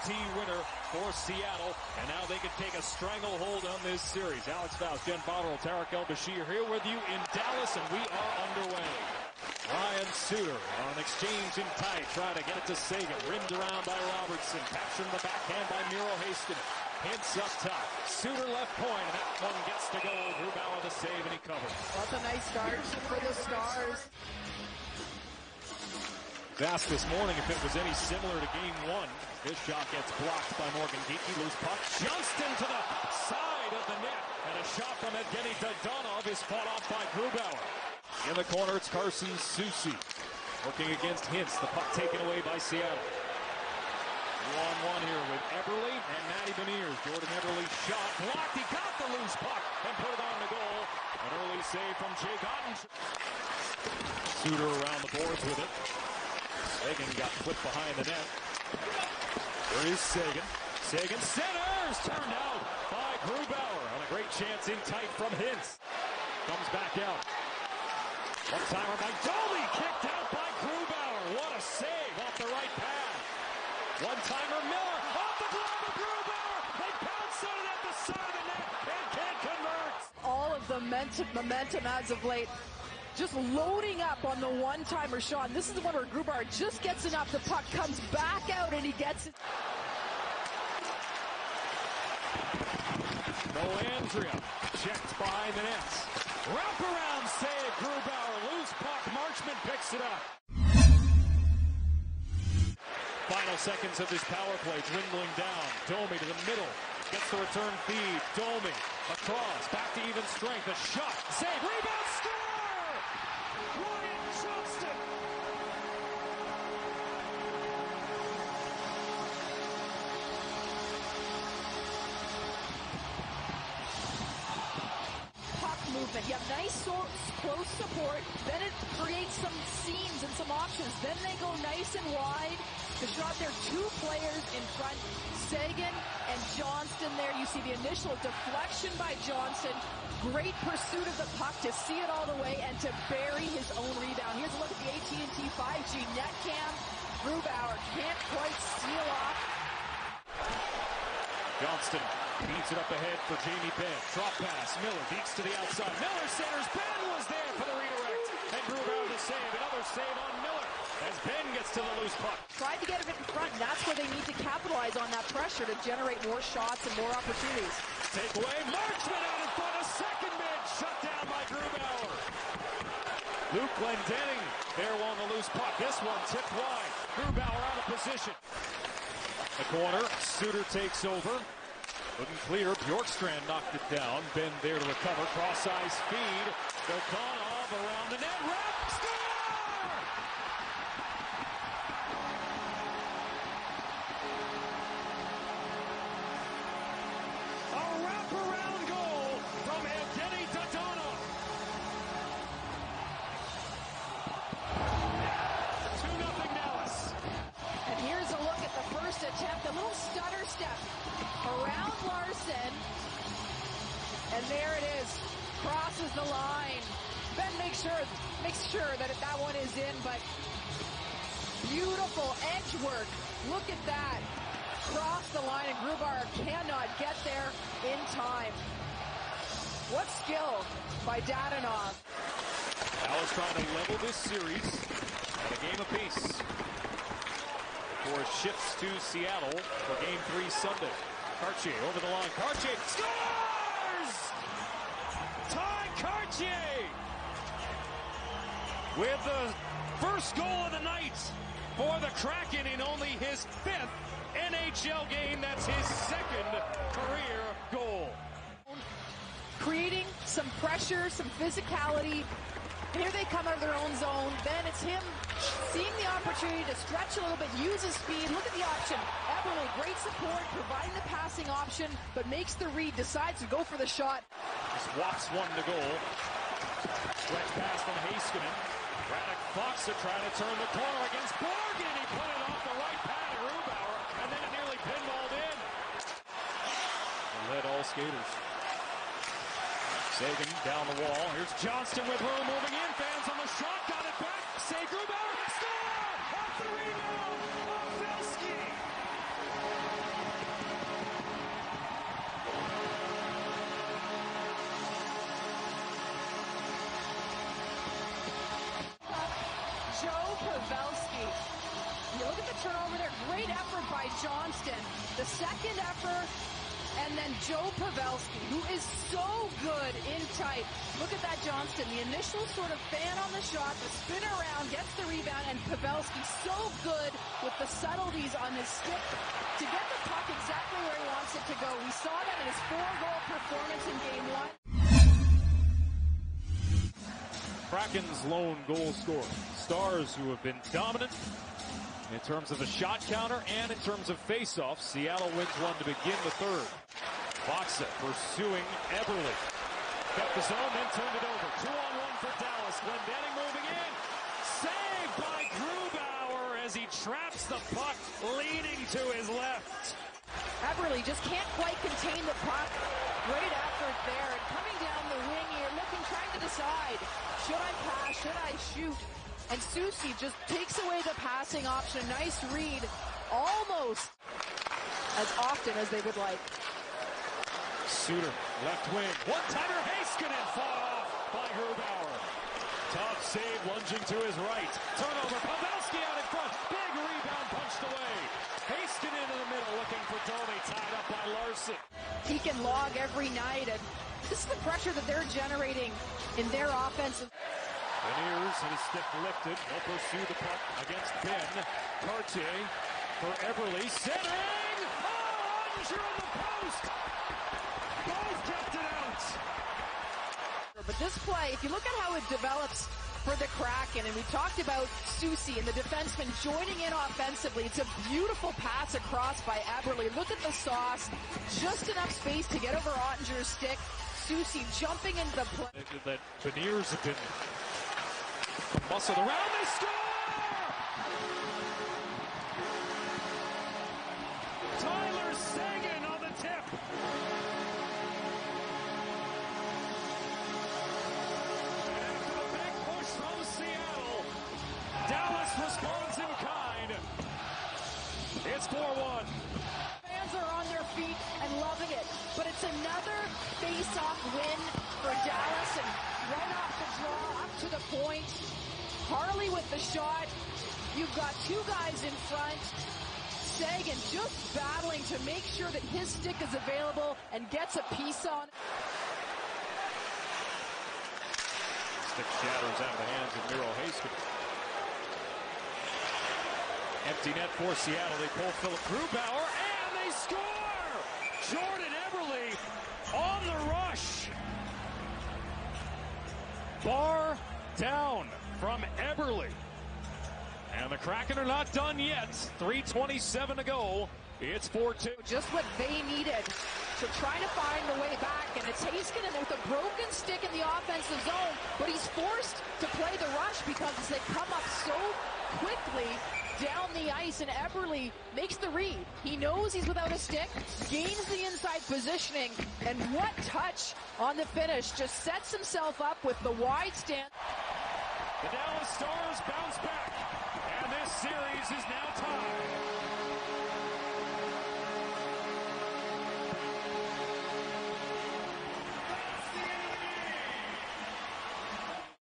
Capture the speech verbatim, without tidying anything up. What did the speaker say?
fourteen winner for Seattle, and now they can take a stranglehold on this series. Alex Faust, Jen Botterill, Tarek El-Bashir here with you in Dallas, and we are underway. Ryan Suter on exchange in tight, trying to get it to Seguin, rimmed around by Robertson, captured in the backhand by Miro Heiskanen. Hints up top, Suter left point, and that one gets to go. Grubauer the save, and he covers. That's a nice start for the Stars. Asked this morning if it was any similar to game one. This shot gets blocked by Morgan Geekie. Loose puck. Johnston to the side of the net. And a shot from Evgeny Dadonov is fought off by Grubauer. In the corner, it's Carson Soucy working against Hintz. The puck taken away by Seattle. one one here with Eberle and Matty Beniers. Jordan Eberle shot blocked. He got the loose puck and put it on the goal. An early save from Jake Ottinger. Suter around the boards with it. Seguin got flipped behind the net. There is Seguin. Seguin centers, turned out by Grubauer on a great chance in tight from Hintz. Comes back out. One timer by Domi, kicked out by Grubauer. What a save off the right pad. One timer Miller off the glove of Grubauer. They pounce on it at the side of the net and can't convert. All of the momentum as of late. Just loading up on the one-timer shot. And this is the one where Grubauer just gets enough. The puck comes back out and he gets it. Nolandria checked behind the nets. Wraparound save, Grubauer. Loose puck. Marchment picks it up. Final seconds of this power play dwindling down. Domi to the middle. Gets the return feed. Domi across. Back to even strength. A shot. Save. Rebound. Score! Ryan Johnston. Puck movement. You have nice so close support. Then it creates some seams and some options. Then they go nice and wide. The shot there, two players in front. Seguin and Johnston there. You see the initial deflection by Johnson. Great pursuit of the puck to see it all the way and to bury his own rebound. Here's a look at the A T and T five G net cam. Grubauer can't quite seal off. Johnston beats it up ahead for Jamie Benn. Drop pass. Miller beats to the outside. Miller centers. Benn was there for the redirect. And Grubauer the save. Another save on Miller as Benn gets to the loose puck. Tried to get it in front, and that's where they need to capitalize on that pressure to generate more shots and more opportunities. Take away. Marchment out in front. A second mid. Shut down by Grubauer. Luke Glendening there on the loose puck. This one tipped wide. Grubauer out of position. The corner. Suter takes over. Couldn't clear. Bjorkstrand knocked it down. Ben there to recover. Cross-ice feed. Dadonov around the net. Wrap. Score! A wraparound goal from Evgeny Dadonov. two nothing Dallas. And here's a look at the first attempt. A little stutter step around Larson. And there it is. Crosses the line. Ben makes sure, makes sure that that one is in, but beautiful edge work. Look at that. Cross the line, and Grubauer cannot get there in time. What skill by Dadonov. Dallas trying to level this series at a game apiece before it shifts to Seattle for game three Sunday. Cartier over the line. Cartier scores! Ty Cartier with the first goal of the night for the Kraken in only his fifth N H L game. That's his second career goal. Creating some pressure, some physicality. Here they come out of their own zone. Then it's him seeing the opportunity to stretch a little bit, use his speed. Look at the option. Eberle, great support, providing the passing option, but makes the read, decides to go for the shot. Just walks one to goal. Stretch pass from Heiskanen. Braddock Fox are trying to turn the corner against Borgen. He put it off the right pad of Grubauer, and then it nearly pinballed in. Led all skaters. Seguin down the wall. Here's Johnston with room moving in. Fans on the shot. Got it back. Save Grubauer. Score! Off the rebound. Pavelski. Pavelski. You look at the turnover there. Great effort by Johnston. The second effort, and then Joe Pavelski, who is so good in tight. Look at that Johnston. The initial sort of fan on the shot, the spin around, gets the rebound, and Pavelski so good with the subtleties on his stick to get the puck exactly where he wants it to go. We saw that in his four-goal performance in game one. Kraken's lone goal scorer. Stars who have been dominant in terms of the shot counter and in terms of face-offs. Seattle wins one to begin the third. Faksa pursuing Eberle. Got the zone, then turned it over. Two on one for Dallas. Glendening moving in. Saved by Grubauer as he traps the puck, leaning to his left. Eberle just can't quite contain the puck. Great effort there. And coming down the wing here, looking, trying to decide. Should I pass? Should I shoot? And Soucy just takes away the passing option. Nice read. Almost as often as they would like. Suter, left wing. One-timer, Heiskanen fought off by Grubauer. Tough save, lunging to his right. Turnover, Pavelski out in front. Big rebound punched away. Heiskanen in the middle, looking for Domi, tied up by Larson. He can log every night, and this is the pressure that they're generating in their offensive. Beniers and his stick lifted. They'll pursue the puck against Ben. Cartier for Eberle. Centering! Oh, Oettinger on the post! Both kept it out! But this play, if you look at how it develops for the Kraken, and we talked about Soucy and the defenseman joining in offensively. It's a beautiful pass across by Eberle. Look at the sauce. Just enough space to get over Oettinger's stick. Soucy jumping into the play. That Beniers have been muscled around. They score! Tyler Seguin on the tip. After the back push from Seattle, Dallas responds in kind. It's four one. Fans are on their feet and loving it, but it's another face-off win for Dallas, and right off the draw, up to the point. Harley with the shot. You've got two guys in front. Seguin just battling to make sure that his stick is available and gets a piece on it. Stick shatters out of the hands of Miro Heiskanen. Empty net for Seattle. They pull Philip Grubauer, and they score! Jordan Eberle on the rush. Bar down from Eberle. And the Kraken are not done yet. three twenty-seven to go. It's four two. Just what they needed to try to find the way back. And it's Heiskanen with a broken stick in the offensive zone. But he's forced to play the rush because they come up so quickly down the ice. And Eberle makes the read. He knows he's without a stick, gains the inside positioning. And what touch on the finish. Just sets himself up with the wide stand. The Dallas Stars bounce back, and this series is now tied.